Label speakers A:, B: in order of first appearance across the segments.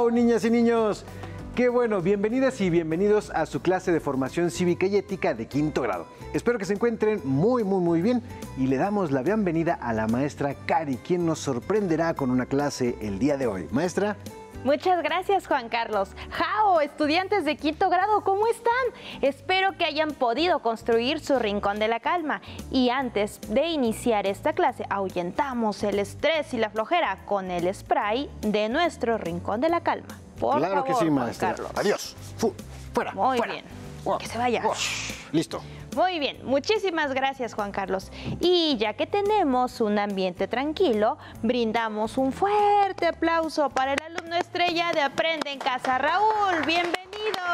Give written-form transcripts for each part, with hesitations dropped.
A: ¡Wow, niñas y niños! ¡Qué bueno! Bienvenidas y bienvenidos a su clase de formación cívica y ética de quinto grado. Espero que se encuentren muy bien y le damos la bienvenida a la maestra Cari, quien nos sorprenderá con una clase el día de hoy. Maestra.
B: Muchas gracias, Juan Carlos. ¡Jao! Estudiantes de quinto grado, ¿cómo están? Espero que hayan podido construir su rincón de la calma. Y antes de iniciar esta clase, ahuyentamos el estrés y la flojera con el spray de nuestro rincón de la calma. Por
A: claro
B: favor,
A: que sí,
B: Juan
A: maestra.
B: Carlos.
A: Adiós. Fuera.
B: Muy
A: fuera.
B: bien. Que se vaya.
A: Listo.
B: Muy bien, muchísimas gracias, Juan Carlos. Y ya que tenemos un ambiente tranquilo, brindamos un fuerte aplauso para el alumno estrella de Aprende en Casa, Raúl. ¡Bienvenido!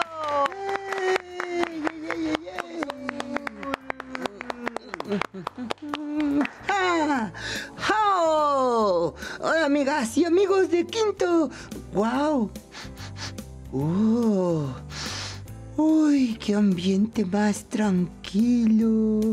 C: ¡Oh! Hola, amigas y amigos de quinto. ¡Wow! ¡Uy, qué ambiente más tranquilo!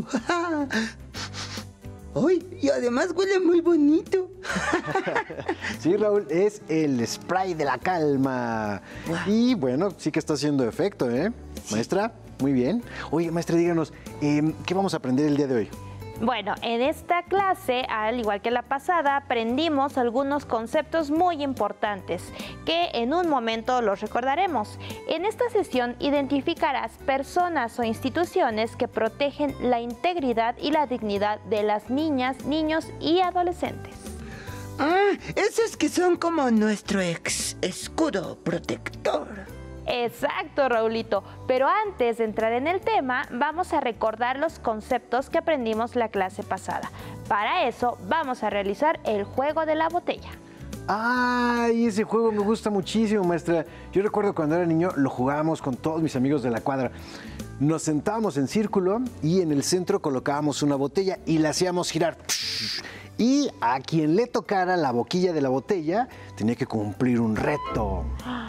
C: ¡Uy! Y además huele muy bonito.
A: Sí, Raúl, es el spray de la calma.
C: Wow.
A: Y bueno, sí que está haciendo efecto, ¿eh? Sí. Maestra, muy bien. Oye, maestra, díganos, ¿qué vamos a aprender el día de hoy?
B: Bueno, en esta clase, al igual que la pasada, aprendimos algunos conceptos muy importantes que en un momento los recordaremos. En esta sesión identificarás personas o instituciones que protegen la integridad y la dignidad de las niñas, niños y adolescentes.
C: Esos que son como nuestro escudo protector.
B: Exacto, Raulito. Pero antes de entrar en el tema, vamos a recordar los conceptos que aprendimos la clase pasada. Para eso, vamos a realizar el juego de la botella.
A: ¡Ay! Ese juego me gusta muchísimo, maestra. Yo recuerdo cuando era niño, lo jugábamos con todos mis amigos de la cuadra. Nos sentábamos en círculo y en el centro colocábamos una botella y la hacíamos girar. Y a quien le tocara la boquilla de la botella tenía que cumplir un reto.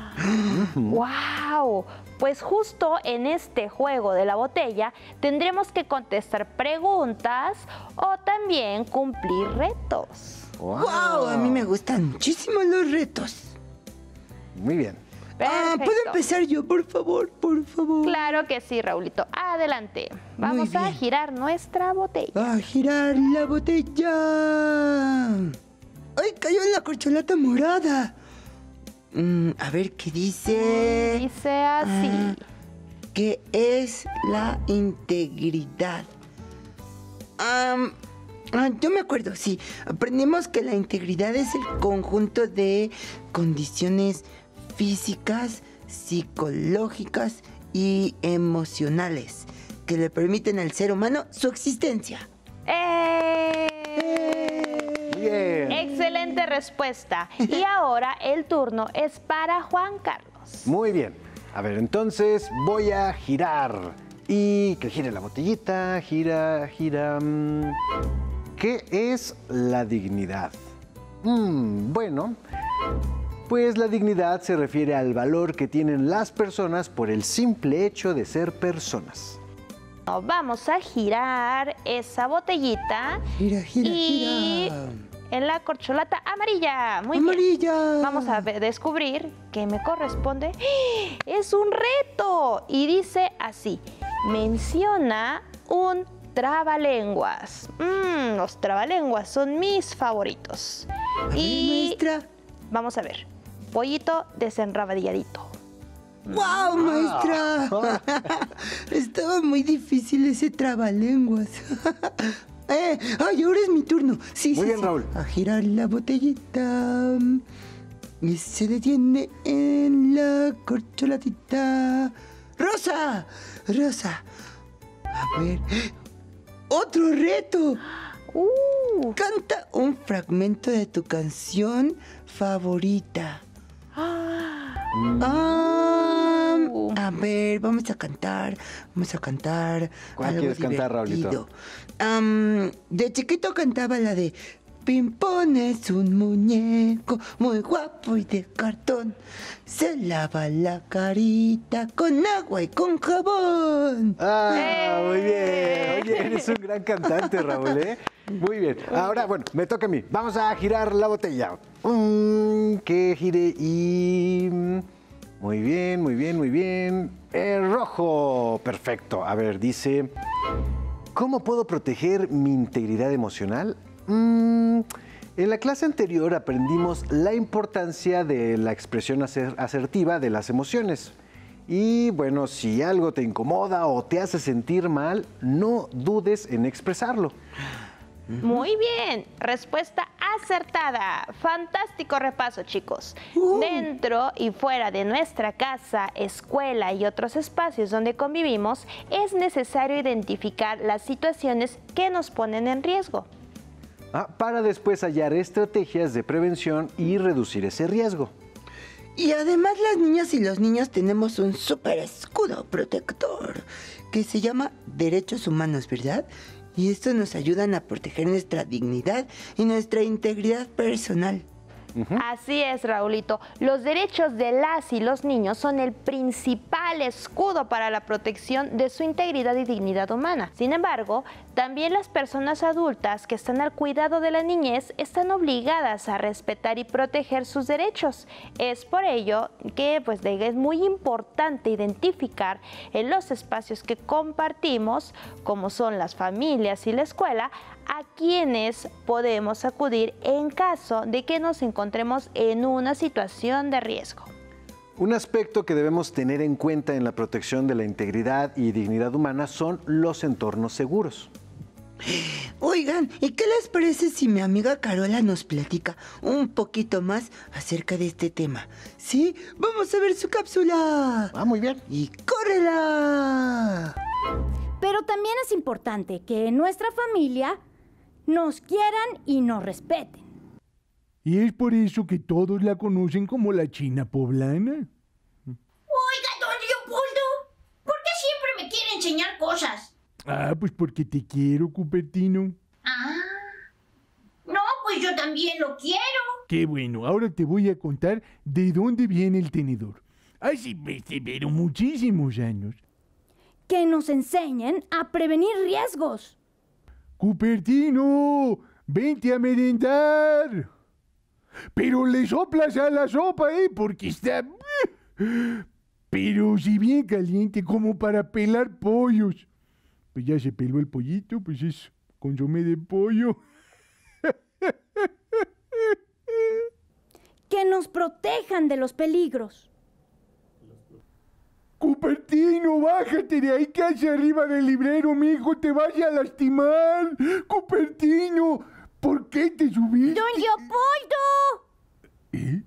B: ¡Wow! Pues justo en este juego de la botella tendremos que contestar preguntas o también cumplir retos.
C: ¡Wow! A mí me gustan muchísimo los retos.
A: Muy bien.
B: Perfecto.
C: ¿Puedo empezar yo, por favor? Por favor.
B: Claro que sí, Raulito. Adelante. Vamos a girar nuestra botella.
C: A girar la botella. ¡Ay, cayó en la corcholata morada! A ver qué dice.
B: Dice así.
C: ¿Qué es la integridad? Yo me acuerdo, sí. Aprendimos que la integridad es el conjunto de condiciones físicas, psicológicas y emocionales que le permiten al ser humano su existencia.
A: Bien.
B: Excelente respuesta. Y ahora el turno es para Juan Carlos.
A: Muy bien. A ver, entonces voy a girar. Y que gire la botellita. Gira. ¿Qué es la dignidad? Bueno, pues la dignidad se refiere al valor que tienen las personas por el simple hecho de ser personas.
B: Vamos a girar esa botellita.
C: Gira.
B: En la corcholata amarilla. Muy
C: Amarilla.
B: bien. Vamos a descubrir que me corresponde. Es un reto. Y dice así. Menciona un trabalenguas. Los trabalenguas son mis favoritos.
C: A ver, maestra.
B: Vamos a ver. Pollito desenrabadilladito.
C: ¡Wow, maestra! Estaba muy difícil ese trabalenguas. ¡Ay, ahora es mi turno! Sí,
A: Muy bien, Raúl.
C: A girar la botellita. Y se detiene en la corcholatita. ¡Rosa! A ver. ¡Otro reto! Canta un fragmento de tu canción favorita. A ver, vamos a cantar.
A: ¿Cuál
C: algo
A: quieres cantar,
C: divertido.
A: Raulito?
C: De chiquito cantaba la de Pimpón es un muñeco muy guapo y de cartón. Se lava la carita con agua y con jabón.
A: Ah, muy bien. Oye, eres un gran cantante, Raúl, ¿eh? Muy bien. Ahora, bueno, me toca a mí. Vamos a girar la botella. Que gire y... Muy bien, muy bien, muy bien. El rojo. Perfecto. A ver, dice... ¿Cómo puedo proteger mi integridad emocional? En la clase anterior aprendimos la importancia de la expresión asertiva de las emociones. Y bueno, si algo te incomoda o te hace sentir mal, no dudes en expresarlo.
B: Muy bien, respuesta acertada. Fantástico repaso, chicos. Dentro y fuera de nuestra casa, escuela y otros espacios donde convivimos, es necesario identificar las situaciones que nos ponen en riesgo.
A: Para después hallar estrategias de prevención y reducir ese riesgo.
C: Y además las niñas y los niños tenemos un súper escudo protector que se llama derechos humanos, ¿verdad? Y estos nos ayudan a proteger nuestra dignidad y nuestra integridad personal.
B: Así es, Raulito. Los derechos de las y los niños son el principal escudo para la protección de su integridad y dignidad humana. Sin embargo, también las personas adultas que están al cuidado de la niñez están obligadas a respetar y proteger sus derechos. Es por ello que es muy importante identificar en los espacios que compartimos, como son las familias y la escuela, a quienes podemos acudir en caso de que nos encontremos en una situación de riesgo.
A: Un aspecto que debemos tener en cuenta en la protección de la integridad y dignidad humana son los entornos seguros.
C: Oigan, ¿y qué les parece si mi amiga Carola nos platica un poquito más acerca de este tema? ¿Sí? Vamos a ver su cápsula.
A: Muy bien.
C: ¡Y córrela!
D: Pero también es importante que en nuestra familia nos quieran y nos respeten.
E: Y es por eso que todos la conocen como la China poblana.
F: Oiga, don Leopoldo, ¿por qué siempre me quiere enseñar cosas?
E: Pues porque te quiero, Cupertino.
F: No, pues yo también lo quiero.
E: Qué bueno, ahora te voy a contar de dónde viene el tenedor. Sí, pero muchísimos años.
D: Que nos enseñen a prevenir riesgos.
E: Cupertino, vente a merendar. Pero le soplas a la sopa, porque está... Pero si bien caliente como para pelar pollos. Pues ya se peló el pollito, pues es consomé de pollo.
D: Que nos protejan de los peligros.
E: Cupertino, bájate de ahí casi arriba del librero, mijo, te vas a lastimar. Cupertino, ¿por qué te subiste?
D: ¡Don Leopoldo!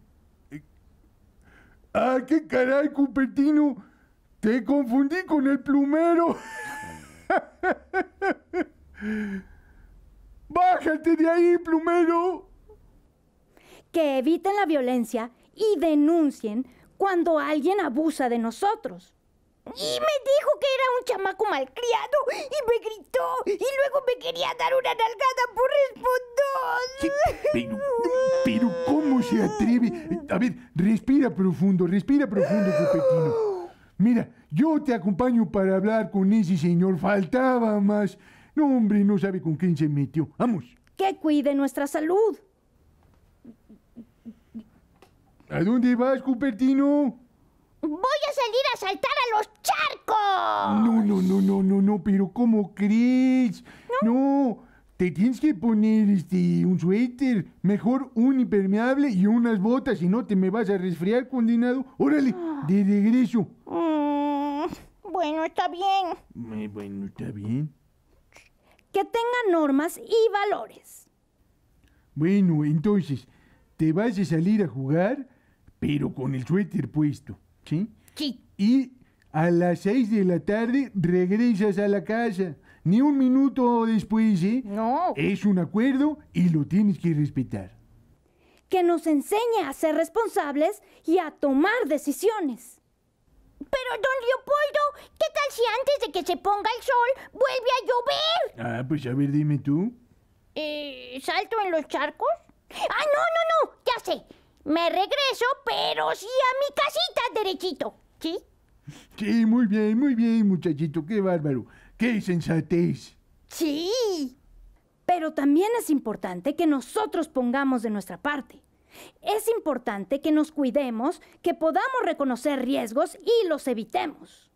E: ¡Qué caray, Cupertino! Te confundí con el plumero. ¡Bájate de ahí, plumero!
D: Que eviten la violencia y denuncien cuando alguien abusa de nosotros.
F: Y me dijo que era un chamaco malcriado y me gritó y luego me quería dar una nalgada por respondón.
E: Pero ¿cómo se atreve? A ver, respira profundo, Cupertino. Mira, yo te acompaño para hablar con ese señor, faltaba más. No, hombre, no sabe con quién se metió. Vamos.
D: Que cuide nuestra salud.
E: ¿A dónde vas, Cupertino?
F: Voy a salir a saltar a los charcos.
E: No, pero ¿cómo crees? No, te tienes que poner un suéter, mejor un impermeable y unas botas, si no te me vas a resfriar, condenado. Órale, de regreso.
F: Bueno, está bien.
E: Bueno, está bien.
D: Que tengan normas y valores.
E: Bueno, entonces, te vas a salir a jugar, pero con el suéter puesto, ¿sí?
F: Sí.
E: Y a las 6 de la tarde regresas a la casa. Ni un minuto después, ¿eh?
F: No.
E: Es un acuerdo y lo tienes que respetar.
D: Que nos enseñe a ser responsables y a tomar decisiones.
F: Pero, don Leopoldo, ¿qué tal si antes de que se ponga el sol vuelve a llover?
E: Pues a ver, dime tú.
F: ¿Salto en los charcos? ¡Ah, no! Ya sé. Me regreso, pero sí a mi casita derechito. ¿Sí?
E: Sí, muy bien, muchachito. Qué bárbaro. Qué sensatez.
F: Sí.
D: Pero también es importante que nosotros pongamos de nuestra parte. Es importante que nos cuidemos, que podamos reconocer riesgos y los evitemos.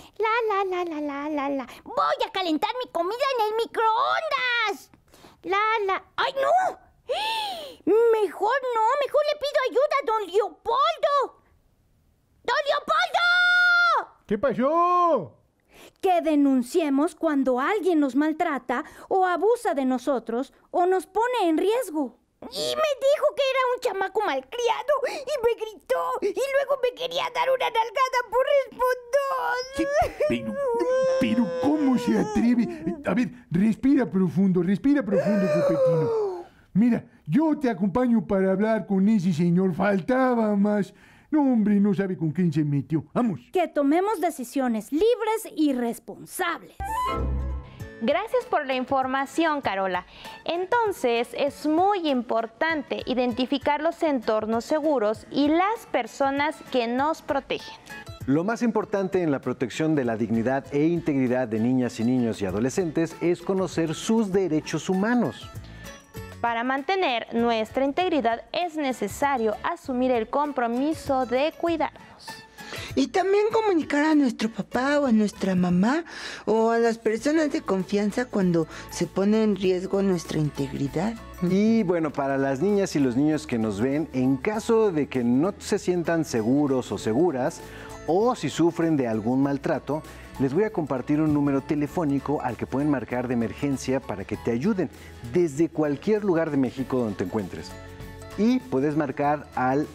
F: La. Voy a calentar mi comida en el microondas. ¡Ay, no! Mejor le pido ayuda a don Leopoldo. ¡Don Leopoldo!
E: ¿Qué pasó?
D: Que denunciemos cuando alguien nos maltrata o abusa de nosotros o nos pone en riesgo.
F: Y me dijo que era un chamaco malcriado y me gritó y luego me quería dar una nalgada por responder.
E: Pero ¿cómo se atreve? A ver, respira profundo, Copetino. Mira, yo te acompaño para hablar con ese señor. Faltaba más. No, hombre, no sabe con quién se metió. Vamos.
D: Que tomemos decisiones libres y responsables.
B: Gracias por la información, Carola. Entonces, es muy importante identificar los entornos seguros y las personas que nos protegen.
A: Lo más importante en la protección de la dignidad e integridad de niñas y niños y adolescentes es conocer sus derechos humanos.
B: Para mantener nuestra integridad es necesario asumir el compromiso de cuidarnos.
C: Y también comunicar a nuestro papá o a nuestra mamá o a las personas de confianza cuando se pone en riesgo nuestra integridad.
A: Y bueno, para las niñas y los niños que nos ven, en caso de que no se sientan seguros o seguras, o si sufren de algún maltrato, les voy a compartir un número telefónico al que pueden marcar de emergencia para que te ayuden desde cualquier lugar de México donde te encuentres. Y puedes marcar al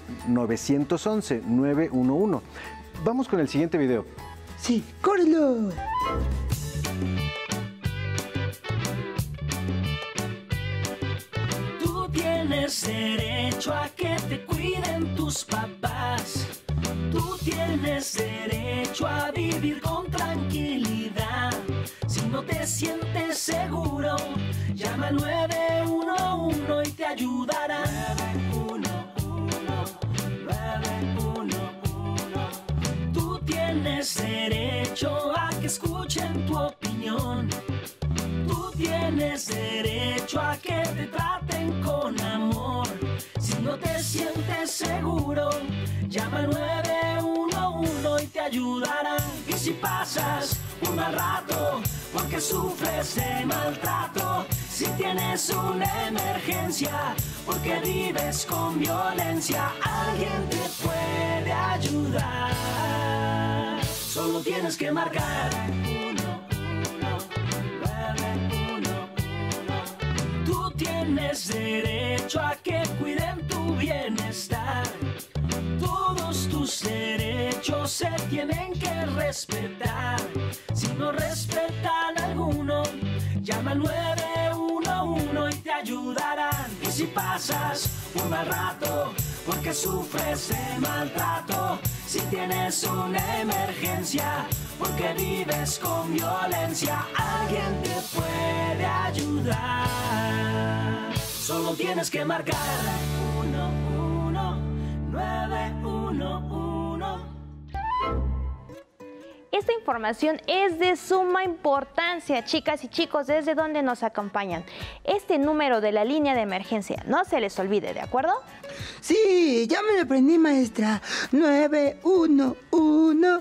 A: 911-911. Vamos con el siguiente video.
C: Sí, córrelo.
G: Tú tienes derecho a que te cuiden tus papás. Tú tienes derecho a vivir con tranquilidad. Si no te sientes seguro, llama al 911 y te ayudará. 911. Tú tienes derecho a que escuchen tu opinión. Tú tienes derecho a que te traten con amor. Si no te sientes seguro, llama al 911 y te ayudarán. Y si pasas un mal rato porque sufres de maltrato, si tienes una emergencia porque vives con violencia, alguien te puede ayudar. Solo tienes que marcar 911. Tú tienes derecho a que cuiden tu bienestar. Todos tus derechos se tienen que respetar. Si no respetan alguno, llama al 911 y te ayudarán. Y si pasas un mal rato porque sufres de maltrato, si tienes una emergencia porque vives con violencia, alguien te puede ayudar. Solo tienes que marcar 911.
B: Esta información es de suma importancia, chicas y chicos, desde donde nos acompañan. Este número de la línea de emergencia, no se les olvide, ¿de acuerdo?
C: Sí, ya me lo aprendí, maestra. 911,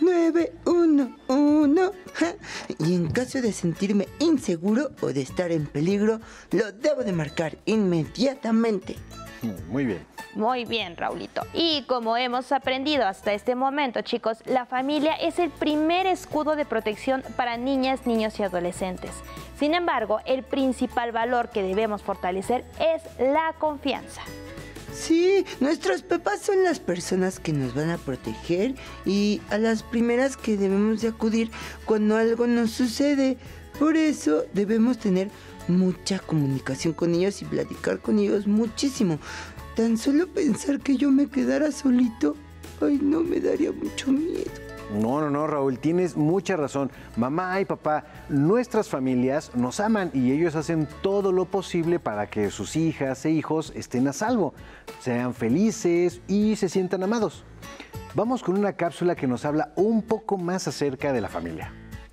C: 911. Y en caso de sentirme inseguro o de estar en peligro, lo debo de marcar inmediatamente.
A: Muy bien.
B: Muy bien, Raulito. Y como hemos aprendido hasta este momento, chicos, la familia es el primer escudo de protección para niñas, niños y adolescentes. Sin embargo, el principal valor que debemos fortalecer es la confianza.
C: Sí, nuestros papás son las personas que nos van a proteger y a las primeras que debemos de acudir cuando algo nos sucede. Por eso debemos tener mucha comunicación con ellos y platicar con ellos muchísimo. Tan solo pensar que yo me quedara solito, ay, no, me daría mucho miedo.
A: No, Raúl, tienes mucha razón. Mamá y papá, nuestras familias nos aman y ellos hacen todo lo posible para que sus hijas e hijos estén a salvo, sean felices y se sientan amados. Vamos con una cápsula que nos habla un poco más acerca de la familia.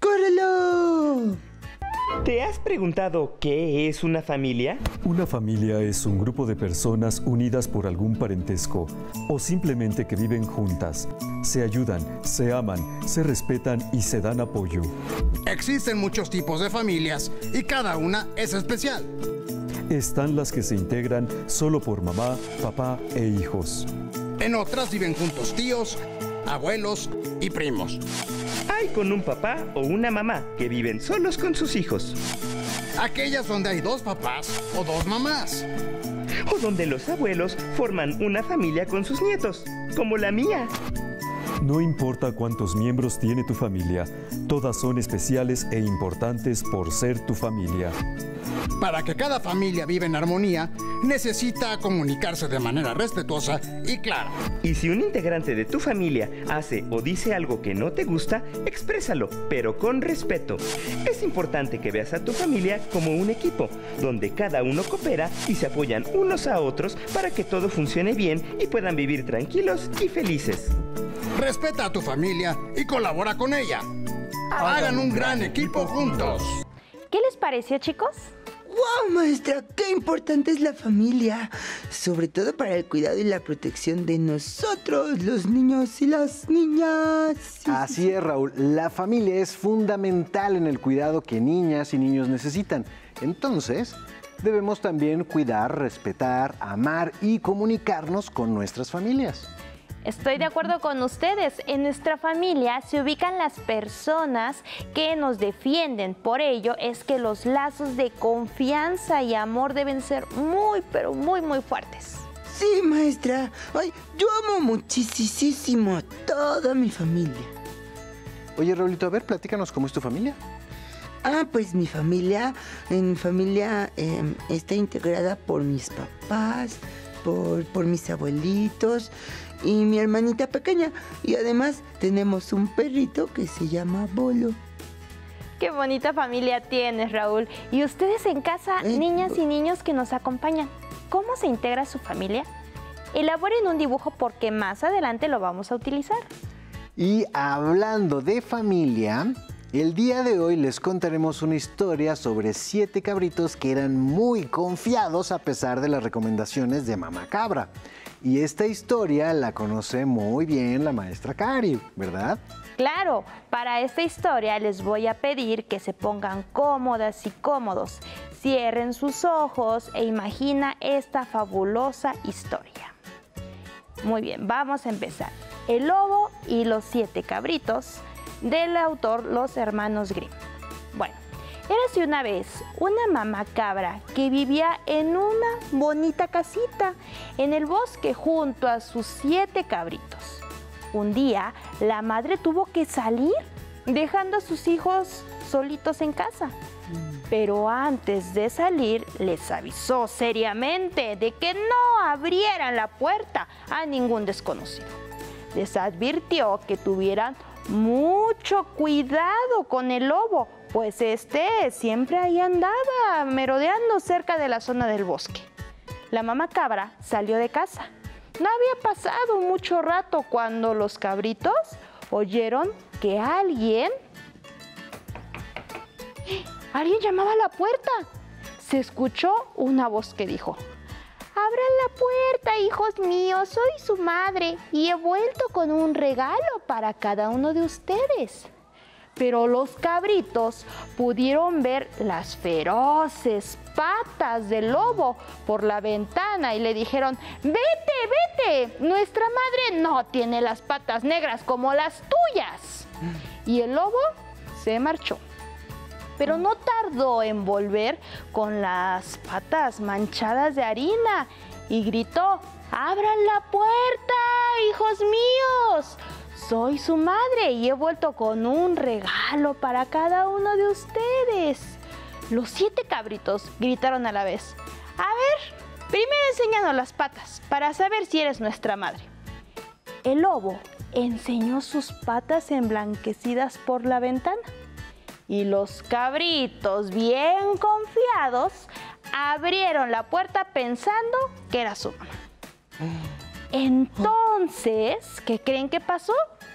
C: ¡Córrelo!
H: ¿Te has preguntado qué es una familia?
I: Una familia es un grupo de personas unidas por algún parentesco o simplemente que viven juntas. Se ayudan, se aman, se respetan y se dan apoyo.
J: Existen muchos tipos de familias y cada una es especial.
I: Están las que se integran solo por mamá, papá e hijos.
J: En otras viven juntos tíos, abuelos y primos.
H: Hay con un papá o una mamá que viven solos con sus hijos.
J: Aquellas donde hay 2 papás o 2 mamás.
H: O donde los abuelos forman una familia con sus nietos, como la mía.
I: No importa cuántos miembros tiene tu familia, todas son especiales e importantes por ser tu familia.
J: Para que cada familia viva en armonía, necesita comunicarse de manera respetuosa y clara.
H: Y si un integrante de tu familia hace o dice algo que no te gusta, exprésalo, pero con respeto. Es importante que veas a tu familia como un equipo, donde cada uno coopera y se apoyan unos a otros para que todo funcione bien y puedan vivir tranquilos y felices.
J: Respeta a tu familia y colabora con ella. Hagan un gran equipo juntos.
B: ¿Qué les pareció, chicos?
C: ¡Wow, maestra! ¡Qué importante es la familia! Sobre todo para el cuidado y la protección de nosotros, los niños y las niñas.
A: Así es, Raúl. La familia es fundamental en el cuidado que niñas y niños necesitan. Entonces, debemos también cuidar, respetar, amar y comunicarnos con nuestras familias.
B: Estoy de acuerdo con ustedes. En nuestra familia se ubican las personas que nos defienden. Por ello es que los lazos de confianza y amor deben ser muy, pero muy, muy fuertes.
C: Sí, maestra. Ay, yo amo muchísimo a toda mi familia.
A: Oye, Raulito, a ver, platícanos cómo es tu familia.
C: Pues mi familia está integrada por mis papás, por mis abuelitos y mi hermanita pequeña. Y además tenemos un perrito que se llama Bolo.
B: Qué bonita familia tienes, Raúl. Y ustedes en casa, niñas y niños que nos acompañan, ¿cómo se integra su familia? Elaboren un dibujo porque más adelante lo vamos a utilizar.
A: Y hablando de familia, el día de hoy les contaremos una historia sobre 7 cabritos que eran muy confiados a pesar de las recomendaciones de Mamá Cabra. Y esta historia la conoce muy bien la maestra Cari, ¿verdad?
B: Claro, para esta historia les voy a pedir que se pongan cómodas y cómodos, cierren sus ojos e imagina esta fabulosa historia. Muy bien, vamos a empezar. El lobo y los 7 cabritos, del autor Los Hermanos Grimm. Bueno, érase una vez una mamá cabra que vivía en una bonita casita en el bosque junto a sus 7 cabritos. Un día, la madre tuvo que salir, dejando a sus hijos solitos en casa. Pero antes de salir, les avisó seriamente de que no abrieran la puerta a ningún desconocido. Les advirtió que tuvieran mucho cuidado con el lobo, pues este siempre ahí andaba merodeando cerca de la zona del bosque. La mamá cabra salió de casa. No había pasado mucho rato cuando los cabritos oyeron que alguien llamaba a la puerta. Se escuchó una voz que dijo: «Abran la puerta, hijos míos, soy su madre y he vuelto con un regalo para cada uno de ustedes». Pero los cabritos pudieron ver las feroces patas del lobo por la ventana y le dijeron: «Vete, vete, nuestra madre no tiene las patas negras como las tuyas». Y el lobo se marchó. Pero no tardó en volver con las patas manchadas de harina y gritó: «¡Abran la puerta, hijos míos! Soy su madre y he vuelto con un regalo para cada uno de ustedes». Los 7 cabritos gritaron a la vez: «A ver, primero enséñanos las patas para saber si eres nuestra madre». El lobo enseñó sus patas emblanquecidas por la ventana. Y los cabritos, bien confiados, abrieron la puerta pensando que era su mamá. Entonces, ¿qué creen que pasó?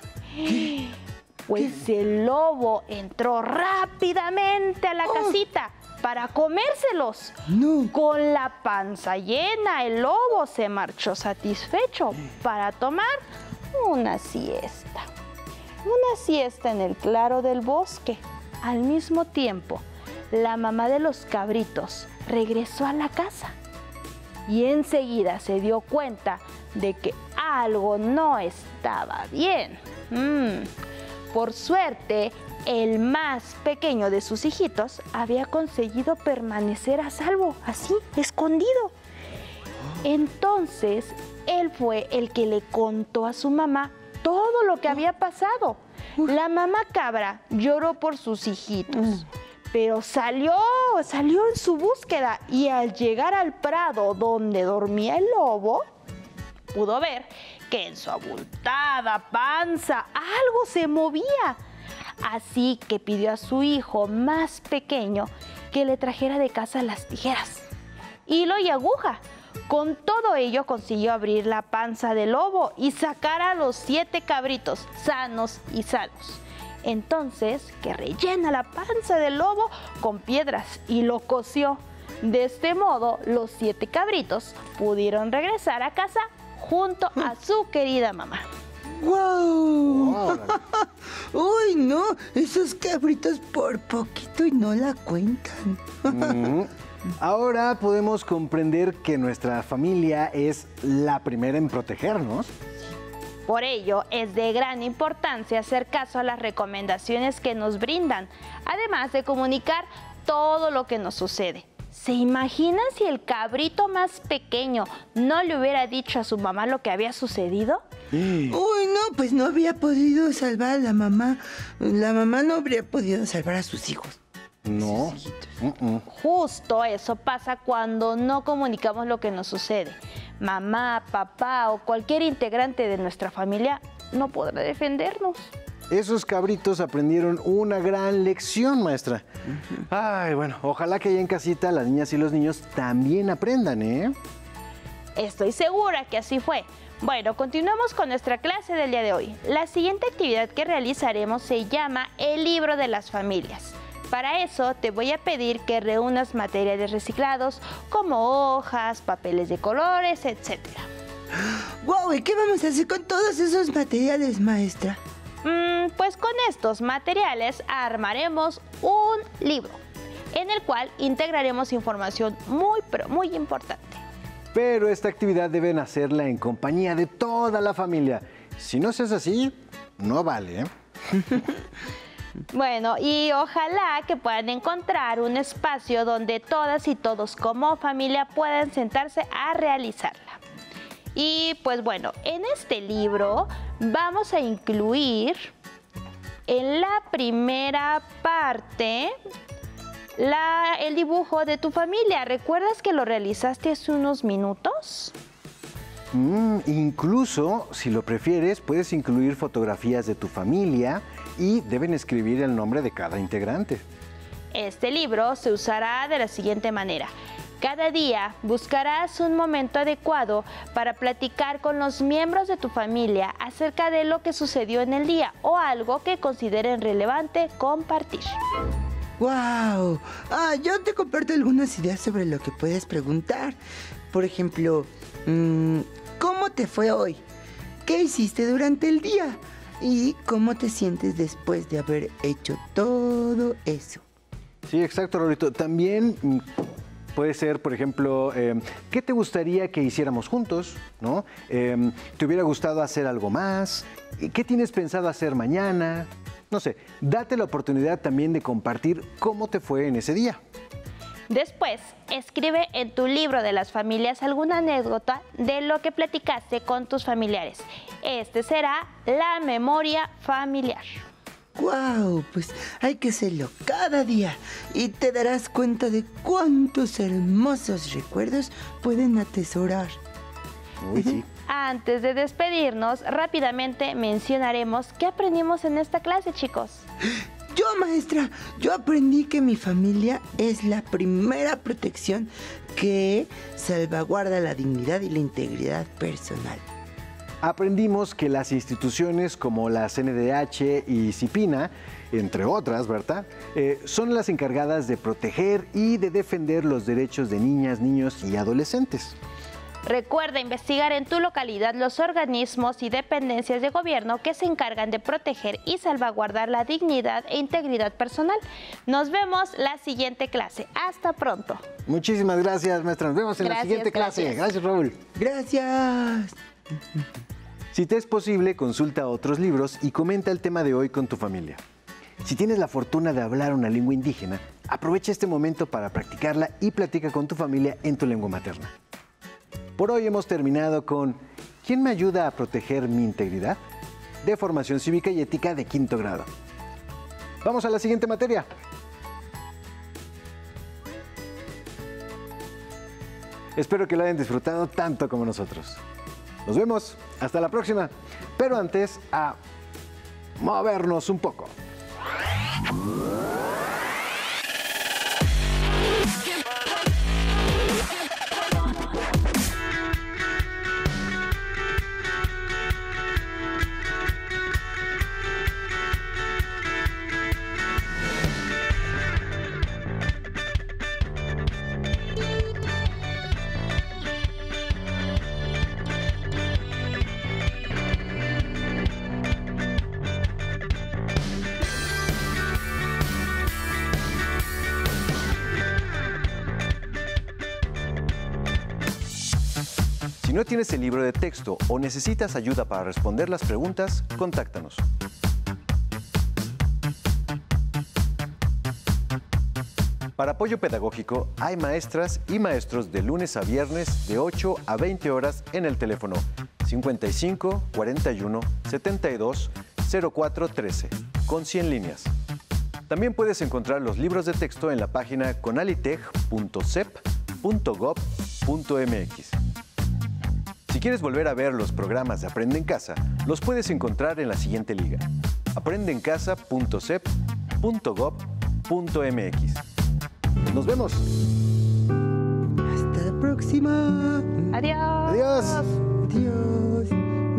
B: Pues el lobo entró rápidamente a la casita para comérselos. Con la panza llena, el lobo se marchó satisfecho para tomar una siesta. Una siesta en el claro del bosque. Al mismo tiempo, la mamá de los cabritos regresó a la casa y enseguida se dio cuenta de que algo no estaba bien. Por suerte, el más pequeño de sus hijitos había conseguido permanecer a salvo, así, escondido. Entonces, él fue el que le contó a su mamá todo lo que había pasado. La mamá cabra lloró por sus hijitos, pero salió en su búsqueda y al llegar al prado donde dormía el lobo, pudo ver que en su abultada panza algo se movía. Así que pidió a su hijo más pequeño que le trajera de casa las tijeras, hilo y aguja. Con todo ello consiguió abrir la panza del lobo y sacar a los 7 cabritos sanos y salvos. Entonces, que rellena la panza del lobo con piedras y lo coció. De este modo, los 7 cabritos pudieron regresar a casa junto a su querida mamá.
C: ¡Wow! ¡Uy, no! Esos cabritos por poquito y no la cuentan.
A: Ahora podemos comprender que nuestra familia es la primera en protegernos.
B: Por ello, es de gran importancia hacer caso a las recomendaciones que nos brindan, además de comunicar todo lo que nos sucede. ¿Se imaginan si el cabrito más pequeño no le hubiera dicho a su mamá lo que había sucedido?
C: Uy, no, pues no había podido salvar a la mamá. La mamá no habría podido salvar a sus hijos.
A: No.
B: Justo eso pasa cuando no comunicamos lo que nos sucede. Mamá, papá o cualquier integrante de nuestra familia no podrá defendernos.
A: Esos cabritos aprendieron una gran lección, maestra. Ay, bueno, ojalá que allá en casita las niñas y los niños también aprendan, ¿eh?
B: Estoy segura que así fue. Bueno, continuamos con nuestra clase del día de hoy. La siguiente actividad que realizaremos se llama El libro de las familias. Para eso te voy a pedir que reúnas materiales reciclados como hojas, papeles de colores, etc.
C: ¡Wow! ¿Y qué vamos a hacer con todos esos materiales, maestra?
B: Pues con estos materiales armaremos un libro en el cual integraremos información muy, pero muy importante.
A: Pero esta actividad deben hacerla en compañía de toda la familia. Si no se hace así, no vale, ¿eh?
B: Bueno, y ojalá que puedan encontrar un espacio donde todas y todos como familia puedan sentarse a realizarla. Y pues bueno, en este libro vamos a incluir en la primera parte el dibujo de tu familia. ¿Recuerdas que lo realizaste hace unos minutos?
A: Incluso, si lo prefieres, puedes incluir fotografías de tu familia y deben escribir el nombre de cada integrante.
B: Este libro se usará de la siguiente manera. Cada día buscarás un momento adecuado para platicar con los miembros de tu familia acerca de lo que sucedió en el día o algo que consideren relevante compartir.
C: ¡Wow! Yo te comparto algunas ideas sobre lo que puedes preguntar. Por ejemplo, ¿cómo te fue hoy? ¿Qué hiciste durante el día? ¿Y cómo te sientes después de haber hecho todo eso?
A: Sí, exacto, Raulito. También puede ser, por ejemplo, ¿qué te gustaría que hiciéramos juntos? ¿No? ¿Te hubiera gustado hacer algo más? ¿Qué tienes pensado hacer mañana? No sé, date la oportunidad también de compartir cómo te fue en ese día.
B: Después, escribe en tu libro de las familias alguna anécdota de lo que platicaste con tus familiares. Este será la memoria familiar.
C: ¡Wow! Pues hay que hacerlo cada día y te darás cuenta de cuántos hermosos recuerdos pueden atesorar.
A: Uy, sí.
B: Antes de despedirnos, rápidamente mencionaremos qué aprendimos en esta clase, chicos.
C: Yo, maestra, yo aprendí que mi familia es la primera protección que salvaguarda la dignidad y la integridad personal.
A: Aprendimos que las instituciones como la CNDH y CIPINA, entre otras, ¿verdad?, son las encargadas de proteger y de defender los derechos de niñas, niños y adolescentes.
B: Recuerda investigar en tu localidad los organismos y dependencias de gobierno que se encargan de proteger y salvaguardar la dignidad e integridad personal. Nos vemos la siguiente clase. Hasta pronto.
A: Muchísimas gracias, maestra. Nos vemos en la siguiente clase. Gracias, Raúl.
C: Gracias.
A: Si te es posible, consulta otros libros y comenta el tema de hoy con tu familia. Si tienes la fortuna de hablar una lengua indígena, aprovecha este momento para practicarla y platica con tu familia en tu lengua materna. Por hoy hemos terminado con ¿quién me ayuda a proteger mi integridad? De Formación Cívica y Ética de 5º grado. Vamos a la siguiente materia. Espero que lo hayan disfrutado tanto como nosotros. Nos vemos, hasta la próxima. Pero antes, a movernos un poco. Si no tienes el libro de texto o necesitas ayuda para responder las preguntas, contáctanos. Para apoyo pedagógico, hay maestras y maestros de lunes a viernes de 8 a 20 horas en el teléfono 55 41 72 04 13 con 100 líneas. También puedes encontrar los libros de texto en la página conalitech.cep.gov.mx. Si quieres volver a ver los programas de Aprende en Casa, los puedes encontrar en la siguiente liga: aprendeencasa.cep.gov.mx. Nos vemos.
C: Hasta la próxima.
B: Adiós.
A: Adiós.
C: Adiós.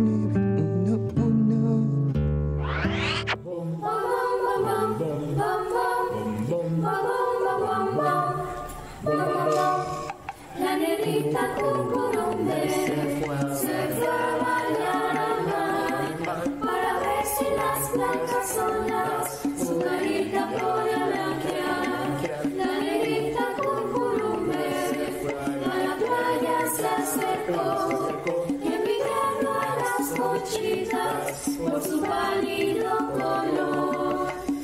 C: 911.
K: La negrita cucurumbe se fue a bailar al mar para ver si las blancas olas su carita podía blanquear. La negrita cucurumbe a la playa se acercó y envidiando a las conchitas por su pálido color.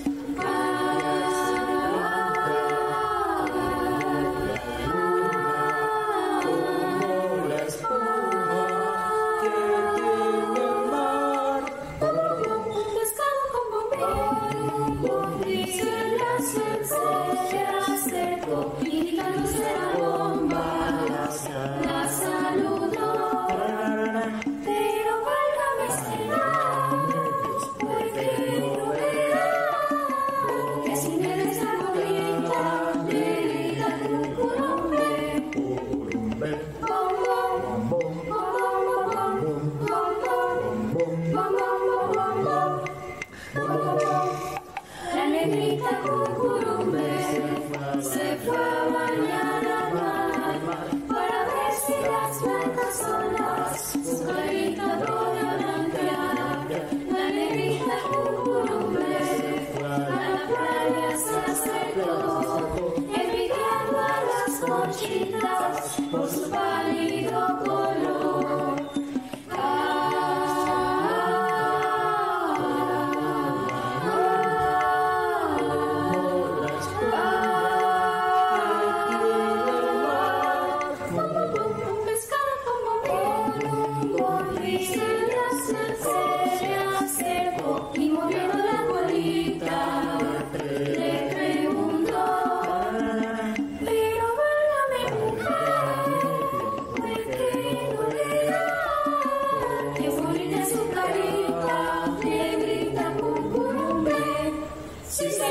K: Por su pálido color. Pescado como se acercó y moviendo la colita le preguntó: pero válgame mujer, Si